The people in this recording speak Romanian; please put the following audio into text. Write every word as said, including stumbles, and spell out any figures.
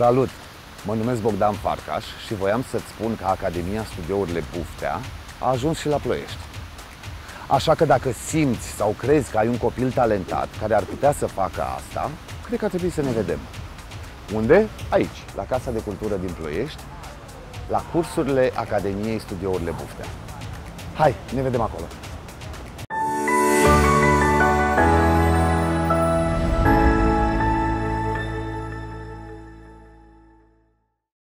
Salut! Mă numesc Bogdan Farcaș și voiam să-ți spun că Academia Studiourile Buftea a ajuns și la Ploiești. Așa că dacă simți sau crezi că ai un copil talentat care ar putea să facă asta, cred că ar trebui să ne vedem. Unde? Aici, la Casa de Cultură din Ploiești, la cursurile Academiei Studiourile Buftea. Hai, ne vedem acolo!